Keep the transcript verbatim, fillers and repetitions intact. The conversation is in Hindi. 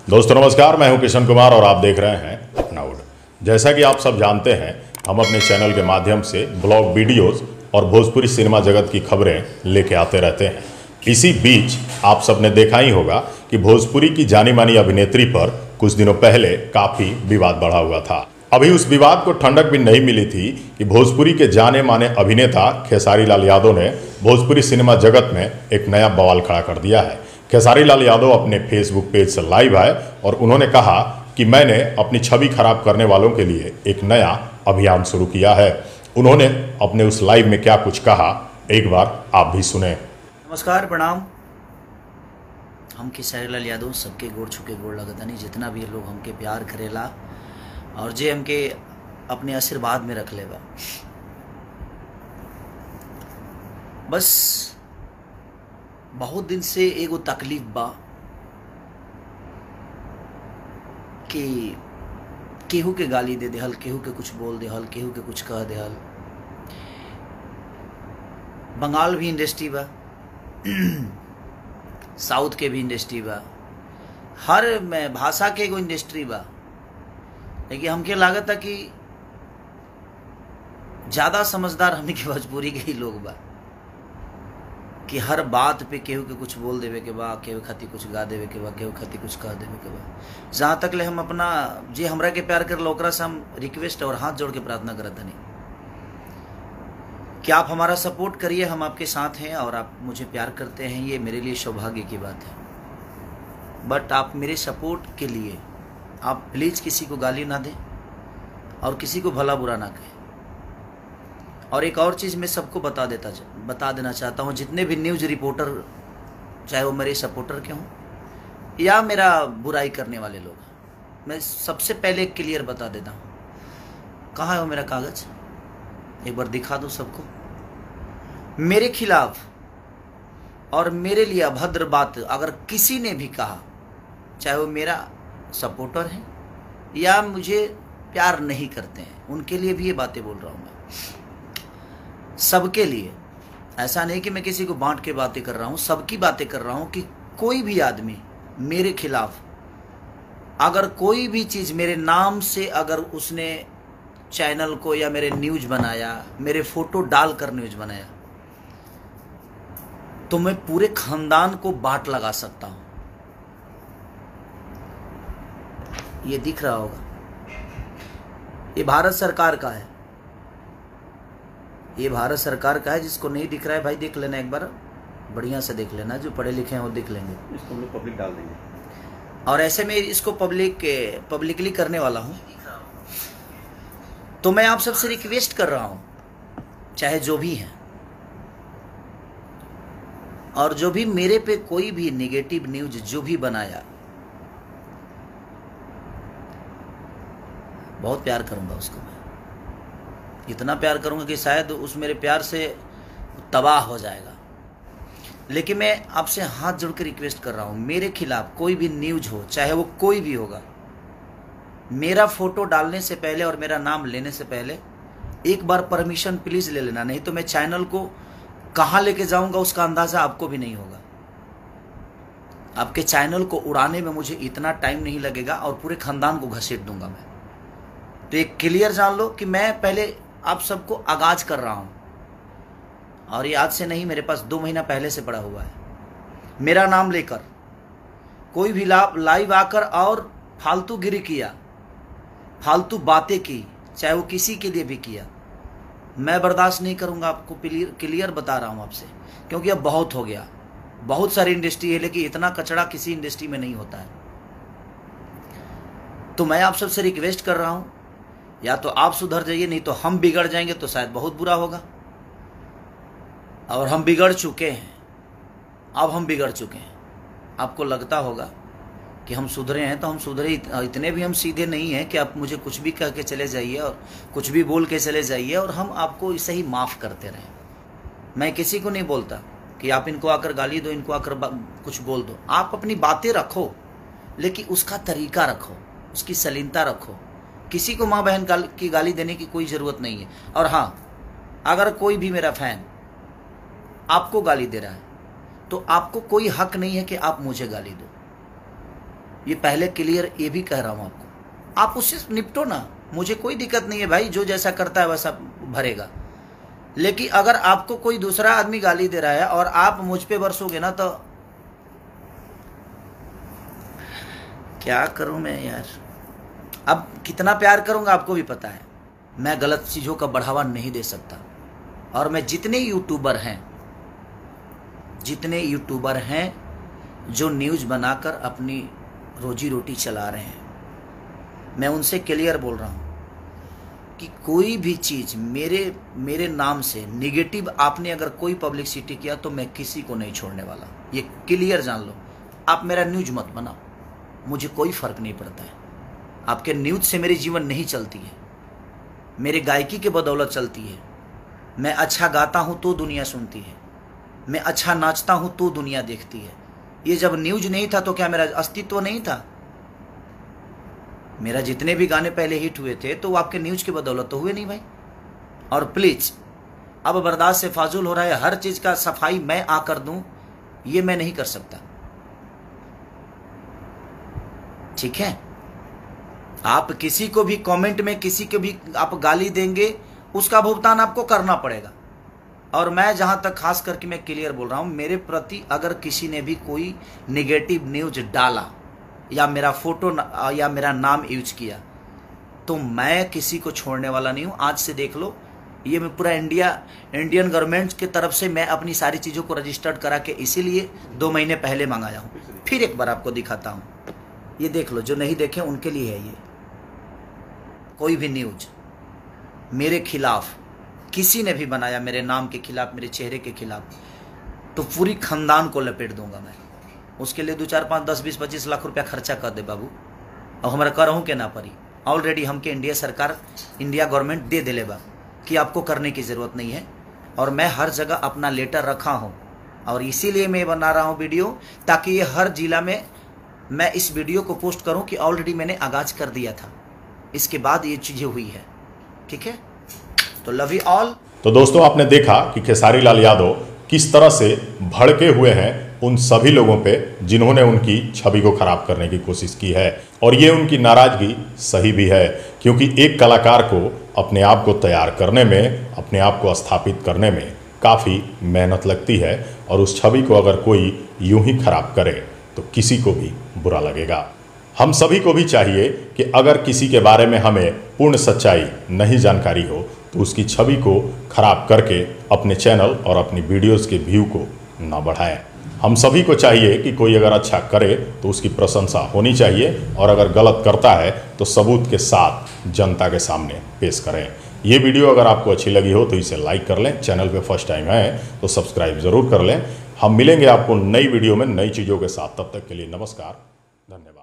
दोस्तों नमस्कार, मैं हूं किशन कुमार और आप देख रहे हैं अपना वुड। जैसा कि आप सब जानते हैं, हम अपने चैनल के माध्यम से ब्लॉग वीडियोस और भोजपुरी सिनेमा जगत की खबरें लेके आते रहते हैं। इसी बीच आप सब ने देखा ही होगा कि भोजपुरी की जानी मानी अभिनेत्री पर कुछ दिनों पहले काफ़ी विवाद बढ़ा हुआ था। अभी उस विवाद को ठंडक भी नहीं मिली थी कि भोजपुरी के जाने माने अभिनेता खेसारी लाल यादव ने भोजपुरी सिनेमा जगत में एक नया बवाल खड़ा कर दिया है। खेसारी लाल यादव अपने फेसबुक पेज से लाइव आए और उन्होंने कहा कि मैंने अपनी छवि खराब करने वालों के लिए एक नया अभियान शुरू किया है। उन्होंने अपने उस लाइव में क्या कुछ कहा, एक बार आप भी सुने। नमस्कार, प्रणाम। हम खेसारी लाल यादव सबके गोड़ छुके गोड़ लगता नहीं, जितना भी लोग हमके प्यार करेला और जे हमके अपने आशीर्वाद में रख लेगा। बस बहुत दिन से एगो तकलीफ बा कि केहू के गाली दे देहल, केहू के कुछ बोल देहल, केहू के कुछ कह देहल। बंगाल भी इंडस्ट्री बा, साउथ के भी इंडस्ट्री बा, हर में भाषा के एगो इंडस्ट्री बा। लेकिन हमके लागत है कि ज़्यादा समझदार हमें के भोजपुरी के ही लोग बा कि हर बात पे केहू के कुछ बोल देवे के बा, केहू खातिर कुछ गा देवे के बा, केहू खातिर कुछ कह देवे के बा। जहाँ तक ले हम अपना जे हमरा के प्यार कर ओकरा से हम रिक्वेस्ट और हाथ जोड़ के प्रार्थना करत हनी कि आप हमारा सपोर्ट करिए। हम आपके साथ हैं और आप मुझे प्यार करते हैं, ये मेरे लिए सौभाग्य की बात है। बट आप मेरे सपोर्ट के लिए आप प्लीज़ किसी को गाली ना दें और किसी को भला बुरा ना कहें। और एक और चीज़ मैं सबको बता देता बता देना चाहता हूँ, जितने भी न्यूज़ रिपोर्टर, चाहे वो मेरे सपोर्टर के हों या मेरा बुराई करने वाले लोग, मैं सबसे पहले एक क्लियर बता देता हूँ। कहाँ है वो मेरा कागज़, एक बार दिखा दो सबको। मेरे खिलाफ और मेरे लिए अभद्र बात अगर किसी ने भी कहा, चाहे वो मेरा सपोर्टर है या मुझे प्यार नहीं करते हैं, उनके लिए भी ये बातें बोल रहा हूँ मैं, सबके लिए। ऐसा नहीं कि मैं किसी को बांट के बातें कर रहा हूँ, सबकी बातें कर रहा हूँ कि कोई भी आदमी मेरे खिलाफ अगर कोई भी चीज़ मेरे नाम से अगर उसने चैनल को या मेरे न्यूज़ बनाया, मेरे फोटो डालकर न्यूज़ बनाया, तो मैं पूरे खानदान को बाट लगा सकता हूँ। ये दिख रहा होगा, ये भारत सरकार का है, ये भारत सरकार का है। जिसको नहीं दिख रहा है भाई देख लेना, एक बार बढ़िया से देख लेना, जो पढ़े लिखे हैं वो देख लेंगे। इसको हम लोग पब्लिक डाल देंगे और ऐसे में इसको पब्लिक पब्लिकली करने वाला हूँ। तो मैं आप सबसे रिक्वेस्ट कर रहा हूँ, चाहे जो भी हैं और जो भी मेरे पे कोई भी नेगेटिव न्यूज जो भी बनाया, बहुत प्यार करूंगा उसको। मैं इतना प्यार करूंगा कि शायद उस मेरे प्यार से तबाह हो जाएगा। लेकिन मैं आपसे हाथ जोड़ के रिक्वेस्ट कर रहा हूं, मेरे खिलाफ कोई भी न्यूज हो, चाहे वो कोई भी होगा, मेरा फोटो डालने से पहले और मेरा नाम लेने से पहले एक बार परमिशन प्लीज ले लेना, नहीं तो मैं चैनल को कहां लेके जाऊंगा उसका अंदाजा आपको भी नहीं होगा। आपके चैनल को उड़ाने में मुझे इतना टाइम नहीं लगेगा और पूरे खानदान को घसीट दूंगा मैं। तो एक क्लियर जान लो कि मैं पहले आप सबको आगाज कर रहा हूं, और ये आज से नहीं, मेरे पास दो महीना पहले से पड़ा हुआ है। मेरा नाम लेकर कोई भी लाइव आकर और फालतू गिरी किया, फालतू बातें की, चाहे वो किसी के लिए भी किया, मैं बर्दाश्त नहीं करूंगा। आपको क्लियर क्लियर बता रहा हूं आपसे, क्योंकि अब बहुत हो गया। बहुत सारी इंडस्ट्री है लेकिन इतना कचड़ा किसी इंडस्ट्री में नहीं होता है। तो मैं आप सबसे रिक्वेस्ट कर रहा हूं, या तो आप सुधर जाइए, नहीं तो हम बिगड़ जाएंगे तो शायद बहुत बुरा होगा। और हम बिगड़ चुके हैं, अब हम बिगड़ चुके हैं। आपको लगता होगा कि हम सुधरे हैं, तो हम सुधरे इतने भी हम सीधे नहीं हैं कि आप मुझे कुछ भी कह के चले जाइए और कुछ भी बोल के चले जाइए और हम आपको इसे ही माफ़ करते रहें। मैं किसी को नहीं बोलता कि आप इनको आकर गाली दो, इनको आकर कुछ बोल दो। आप अपनी बातें रखो, लेकिन उसका तरीका रखो, उसकी सलीनता रखो। किसी को माँ बहन की गाली देने की कोई ज़रूरत नहीं है। और हाँ, अगर कोई भी मेरा फैन आपको गाली दे रहा है तो आपको कोई हक नहीं है कि आप मुझे गाली दो। ये पहले क्लियर ये भी कह रहा हूँ आपको, आप उससे निपटो ना, मुझे कोई दिक्कत नहीं है भाई, जो जैसा करता है वैसा भरेगा। लेकिन अगर आपको कोई दूसरा आदमी गाली दे रहा है और आप मुझ पे बरसोगे ना, तो क्या करूं मैं यार। अब कितना प्यार करूंगा आपको भी पता है, मैं गलत चीज़ों का बढ़ावा नहीं दे सकता। और मैं जितने यूट्यूबर हैं जितने यूट्यूबर हैं जो न्यूज़ बनाकर अपनी रोजी रोटी चला रहे हैं, मैं उनसे क्लियर बोल रहा हूँ कि कोई भी चीज़ मेरे मेरे नाम से निगेटिव आपने अगर कोई पब्लिसिटी किया तो मैं किसी को नहीं छोड़ने वाला, ये क्लियर जान लो। आप मेरा न्यूज़ मत बनाओ, मुझे कोई फ़र्क नहीं पड़ता है। आपके न्यूज़ से मेरी जीवन नहीं चलती है, मेरे गायकी के बदौलत चलती है। मैं अच्छा गाता हूँ तो दुनिया सुनती है, मैं अच्छा नाचता हूँ तो दुनिया देखती है। ये जब न्यूज़ नहीं था तो क्या मेरा अस्तित्व नहीं था? मेरा जितने भी गाने पहले हिट हुए थे तो वो आपके न्यूज़ की बदौलत तो हुए नहीं भाई। और प्लीज़ अब बर्दाश्त से फाजुल हो रहा है, हर चीज़ का सफाई मैं आकर दूं, ये मैं नहीं कर सकता, ठीक है। आप किसी को भी कमेंट में किसी को भी आप गाली देंगे, उसका भुगतान आपको करना पड़ेगा। और मैं जहां तक खास करके मैं क्लियर बोल रहा हूं, मेरे प्रति अगर किसी ने भी कोई नेगेटिव न्यूज डाला या मेरा फोटो या मेरा नाम यूज किया तो मैं किसी को छोड़ने वाला नहीं हूं। आज से देख लो, ये मैं पूरा इंडिया इंडियन गवर्नमेंट की तरफ से मैं अपनी सारी चीज़ों को रजिस्टर्ड करा के इसीलिए दो महीने पहले मंगाया हूँ। फिर एक बार आपको दिखाता हूँ, ये देख लो, जो नहीं देखे उनके लिए है ये। कोई भी न्यूज मेरे खिलाफ किसी ने भी बनाया, मेरे नाम के खिलाफ, मेरे चेहरे के खिलाफ, तो पूरी खानदान को लपेट दूंगा मैं। उसके लिए दो चार पाँच दस बीस पच्चीस लाख रुपया खर्चा कर दे बाबू, और हमारा करहूँ के ना परी। ऑलरेडी हमके इंडिया सरकार, इंडिया गवर्नमेंट दे दिले बा कि आपको करने की ज़रूरत नहीं है। और मैं हर जगह अपना लेटर रखा हूँ, और इसीलिए मैं बना रहा हूँ वीडियो, ताकि ये हर जिला में मैं इस वीडियो को पोस्ट करूँ कि ऑलरेडी मैंने आगाज कर दिया था, इसके बाद ये चीज़ें हुई है, ठीक है। तो लव यू ऑल। तो दोस्तों, आपने देखा कि खेसारी लाल यादव किस तरह से भड़के हुए हैं उन सभी लोगों पे जिन्होंने उनकी छवि को खराब करने की कोशिश की है। और ये उनकी नाराजगी सही भी है, क्योंकि एक कलाकार को अपने आप को तैयार करने में, अपने आप को स्थापित करने में काफ़ी मेहनत लगती है। और उस छवि को अगर कोई यूं ही खराब करे तो किसी को भी बुरा लगेगा। हम सभी को भी चाहिए कि अगर किसी के बारे में हमें पूर्ण सच्चाई नहीं जानकारी हो तो उसकी छवि को खराब करके अपने चैनल और अपनी वीडियोस के व्यू को ना बढ़ाएं। हम सभी को चाहिए कि कोई अगर अच्छा करे तो उसकी प्रशंसा होनी चाहिए, और अगर गलत करता है तो सबूत के साथ जनता के सामने पेश करें। ये वीडियो अगर आपको अच्छी लगी हो तो इसे लाइक कर लें, चैनल पे फर्स्ट टाइम है तो सब्सक्राइब ज़रूर कर लें। हम मिलेंगे आपको नई वीडियो में नई चीज़ों के साथ, तब तक के लिए नमस्कार, धन्यवाद।